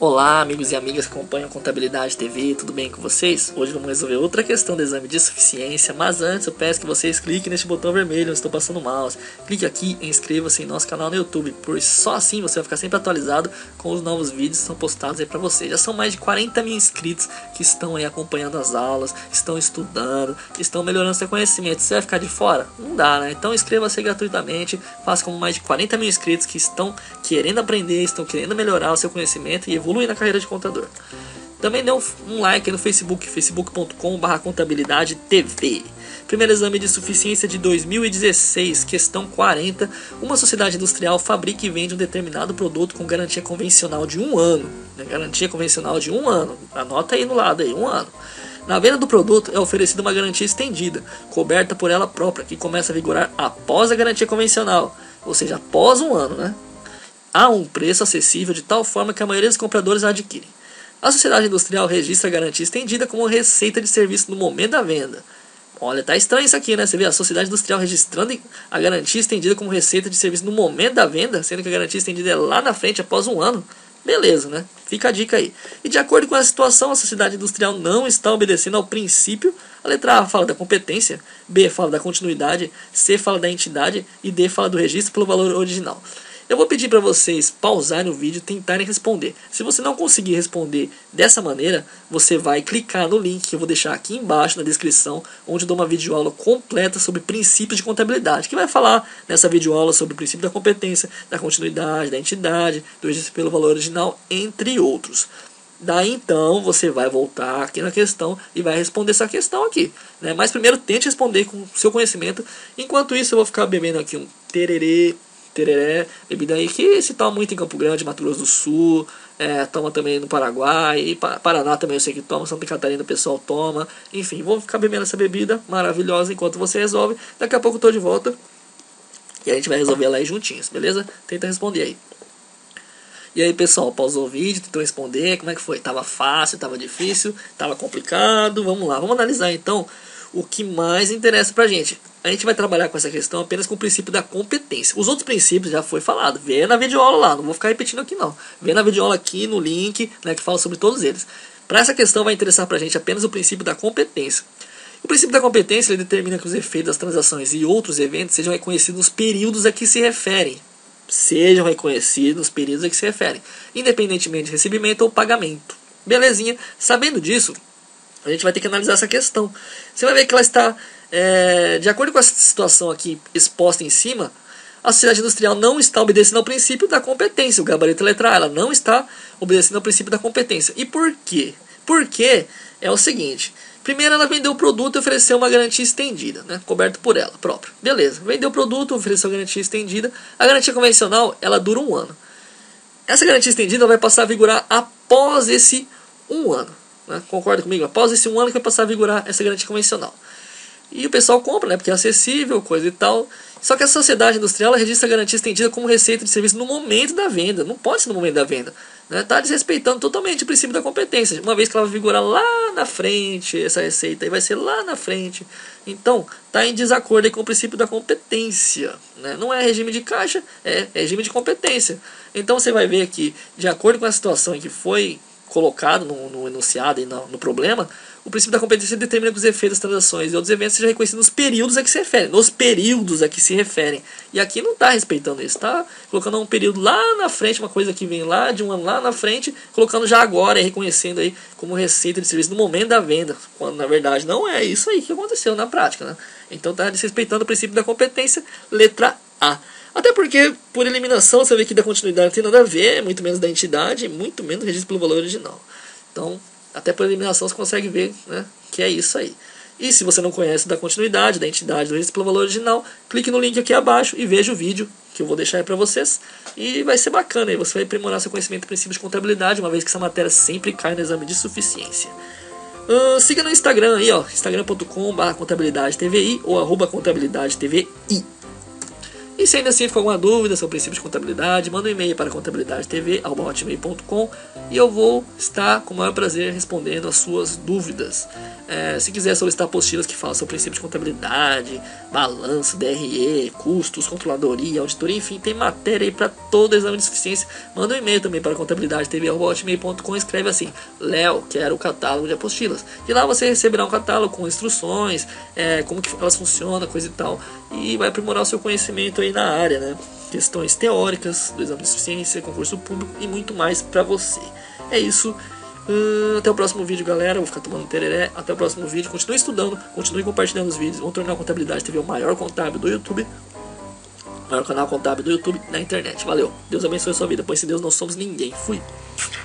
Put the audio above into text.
Olá, amigos e amigas que acompanham Contabilidade TV, tudo bem com vocês? Hoje vamos resolver outra questão do exame de suficiência, mas antes eu peço que vocês cliquem neste botão vermelho onde estou passando o mouse. Clique aqui e inscreva-se em nosso canal no YouTube, pois só assim você vai ficar sempre atualizado com os novos vídeos que são postados aí para você. Já são mais de 40 mil inscritos que estão aí acompanhando as aulas, estão estudando, estão melhorando seu conhecimento. Você vai ficar de fora? Não dá, né? Então inscreva-se gratuitamente, faça como mais de 40 mil inscritos que estão querendo aprender, estão querendo melhorar o seu conhecimento e evoluir na carreira de contador. Também dê um like no Facebook, facebook.com/contabilidade-tv. Primeiro exame de suficiência de 2016, questão 40. Uma sociedade industrial fabrica e vende um determinado produto com garantia convencional de 1 ano. Garantia convencional de 1 ano. Anota aí no lado aí, 1 ano. Na venda do produto é oferecida uma garantia estendida, coberta por ela própria, que começa a vigorar após a garantia convencional, ou seja, após 1 ano, né? A um preço acessível de tal forma que a maioria dos compradores a adquirem. A sociedade industrial registra a garantia estendida como receita de serviço no momento da venda. Olha, tá estranho isso aqui, né? Você vê a sociedade industrial registrando a garantia estendida como receita de serviço no momento da venda, sendo que a garantia estendida é lá na frente, após 1 ano. Beleza, né? Fica a dica aí. E de acordo com a situação, a sociedade industrial não está obedecendo ao princípio. A letra A fala da competência, B fala da continuidade, C fala da entidade e D fala do registro pelo valor original. Eu vou pedir para vocês pausarem o vídeo e tentarem responder. Se você não conseguir responder dessa maneira, você vai clicar no link que eu vou deixar aqui embaixo na descrição, onde eu dou uma videoaula completa sobre princípios de contabilidade, que vai falar nessa videoaula sobre o princípio da competência, da continuidade, da entidade, do registro pelo valor original, entre outros. Daí então você vai voltar aqui na questão e vai responder essa questão aqui, né? Mas primeiro tente responder com o seu conhecimento. Enquanto isso eu vou ficar bebendo aqui um tererê, bebida aí que se toma muito em Campo Grande, Mato Grosso do Sul, toma também no Paraguai, e Paraná também eu sei que toma, Santa Catarina o pessoal toma, enfim, vou ficar bebendo essa bebida maravilhosa enquanto você resolve. Daqui a pouco eu tô de volta e a gente vai resolver ela aí juntinhos, beleza? Tenta responder aí. E aí pessoal, pausou o vídeo, tentou responder, como é que foi? Tava fácil, tava difícil, tava complicado? Vamos lá, vamos analisar então o que mais interessa pra gente. A gente vai trabalhar com essa questão apenas com o princípio da competência. Os outros princípios já foi falado. Vê na videoaula lá, não vou ficar repetindo aqui não. Vê na videoaula aqui no link, né, que fala sobre todos eles. Para essa questão vai interessar pra gente apenas o princípio da competência. O princípio da competência ele determina que os efeitos das transações e outros eventos sejam reconhecidos nos períodos a que se referem. Sejam reconhecidos nos períodos a que se referem, independentemente de recebimento ou pagamento. Belezinha? Sabendo disso, a gente vai ter que analisar essa questão. Você vai ver que ela está, de acordo com essa situação aqui exposta em cima, a sociedade industrial não está obedecendo ao princípio da competência. O gabarito letra A, ela não está obedecendo ao princípio da competência. E por quê? Porque é o seguinte. Primeiro ela vendeu o produto e ofereceu uma garantia estendida, né, coberto por ela própria. Beleza, vendeu o produto, ofereceu a garantia estendida. A garantia convencional, ela dura 1 ano. Essa garantia estendida vai passar a vigorar após esse 1 ano. Né? Concorda comigo? Após esse 1 ano que vai passar a vigorar essa garantia convencional. E o pessoal compra, né? Porque é acessível, coisa e tal. Só que a sociedade industrial ela registra a garantia estendida como receita de serviço no momento da venda. Não pode ser no momento da venda. Está desrespeitando totalmente o princípio da competência. Uma vez que ela vai vigorar lá na frente, essa receita aí vai ser lá na frente. Então, está em desacordo aí com o princípio da competência. Né? Não é regime de caixa, é regime de competência. Então você vai ver que, de acordo com a situação em que foi colocado no enunciado e no problema, o princípio da competência determina que os efeitos das transações e outros eventos sejam reconhecidos nos períodos a que se referem. Nos períodos a que se referem. E aqui não está respeitando isso, está colocando um período lá na frente, uma coisa que vem lá de 1 ano lá na frente, colocando já agora e reconhecendo aí como receita de serviço no momento da venda, quando na verdade não é isso aí que aconteceu na prática, né? Então está desrespeitando o princípio da competência, letra A. Até porque, por eliminação, você vê que da continuidade não tem nada a ver, muito menos da entidade, muito menos registro pelo valor original. Então, até por eliminação você consegue ver, né, que é isso aí. E se você não conhece da continuidade, da entidade, do registro pelo valor original, clique no link aqui abaixo e veja o vídeo que eu vou deixar aí para vocês. E vai ser bacana, aí você vai aprimorar seu conhecimento de princípios de contabilidade, uma vez que essa matéria sempre cai no exame de suficiência. Siga no Instagram aí, ó, instagram.com/contabilidade-tvi ou @contabilidade-tvi. E se ainda assim ficou alguma dúvida sobre princípios de contabilidade, manda um e-mail para contabilidade-tv@hotmail.com e eu vou estar com o maior prazer respondendo as suas dúvidas. Se quiser solicitar apostilas que falam sobre o princípio de contabilidade, balanço, DRE, custos, controladoria, auditoria, enfim, tem matéria aí para todo exame de suficiência. Manda um e-mail também para contabilidade.tv@hotmail.com, escreve assim: Léo, quero o catálogo de apostilas. De lá você receberá um catálogo com instruções, como que elas funcionam, coisa e tal, e vai aprimorar o seu conhecimento aí na área, né? Questões teóricas do exame de suficiência, concurso público e muito mais para você. É isso. Até o próximo vídeo, galera. Vou ficar tomando tereré. Até o próximo vídeo. Continue estudando, continue compartilhando os vídeos. Vamos tornar a Contabilidade TV o maior contábil do YouTube, maior canal contábil do YouTube na internet. Valeu. Deus abençoe a sua vida, pois sem Deus não somos ninguém. Fui.